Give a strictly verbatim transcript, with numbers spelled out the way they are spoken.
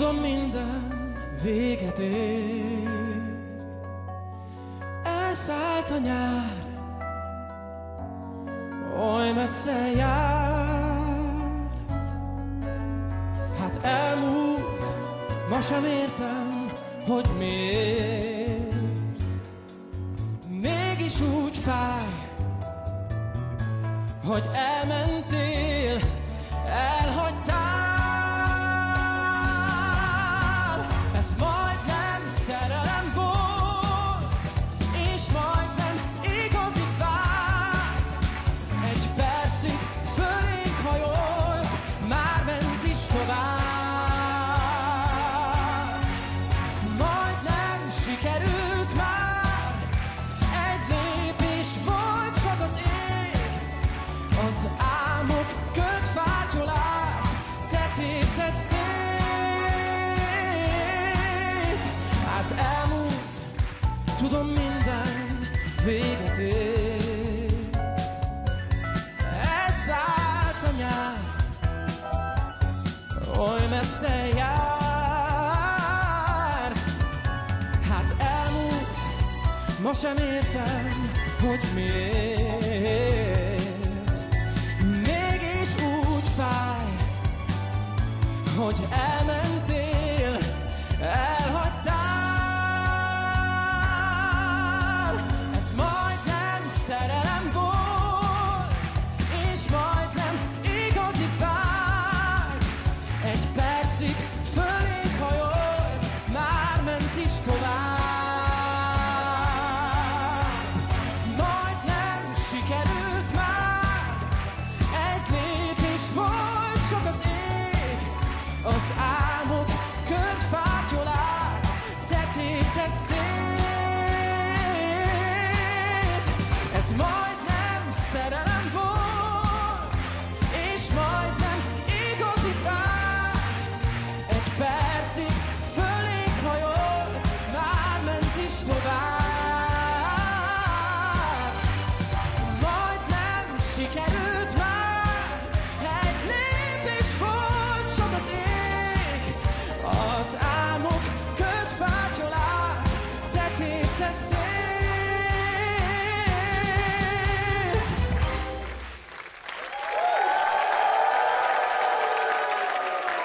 Tudom, minden véget ért. Elszállt a nyár, oly messze jár. Hát elmúlt, ma sem értem, hogy miért. Mégis úgy fáj, hogy elmentél, elhagytál. Ez majdnem szerelem volt, és majdnem igazi vágy. Egy percig fölénk hajolt, már ment is tovább. Majdnem sikerült már, egy lépés volt csak az ég. Az álmok kötfátyolát te tépted szét. Hát elmúlt, tudom, minden véget ért. Elszállt a nyár, oly messze jár. Hát elmúlt, ma sem értem, hogy miért. Mégis úgy fáj, hogy elmentél, elhagytál. Ez majdnem szerelem volt, és majdnem igazi vágy. Egy percig fölénk hajolt, már ment is tovább. Majdnem sikerült már, egy lépés volt csak az ég. Az álmok kötfátyolát te tépted szét. Ez majd